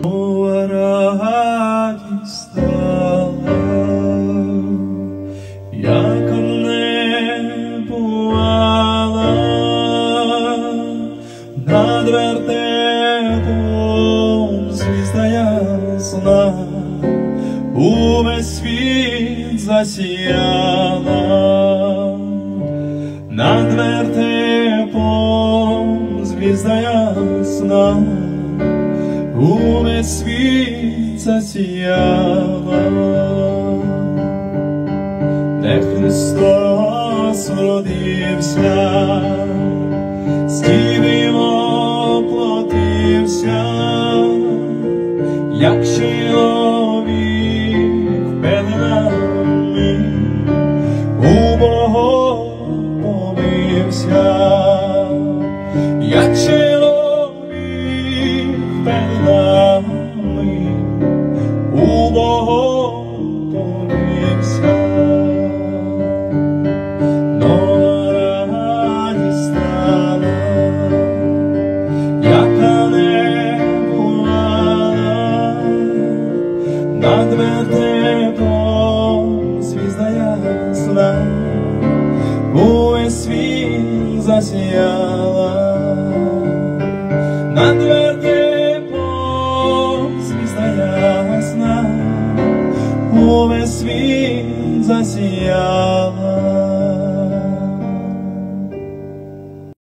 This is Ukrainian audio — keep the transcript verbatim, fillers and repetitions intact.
Нова радість стала, яка не бувала, над вертепом звізда ясна увесь світ засіяла. Над вертепом звізда ясна увесь світ засіяла. Де Христос родився, з Діви воплотився, як чоловік перед нами, у Бога помився, як чоловік перед нами, у Бога помився. Нова радість стала, яка не бувала, над вертепом звізда ясна увесь світ засіяла. Над вертепом звізда ясна увесь світ засіяла.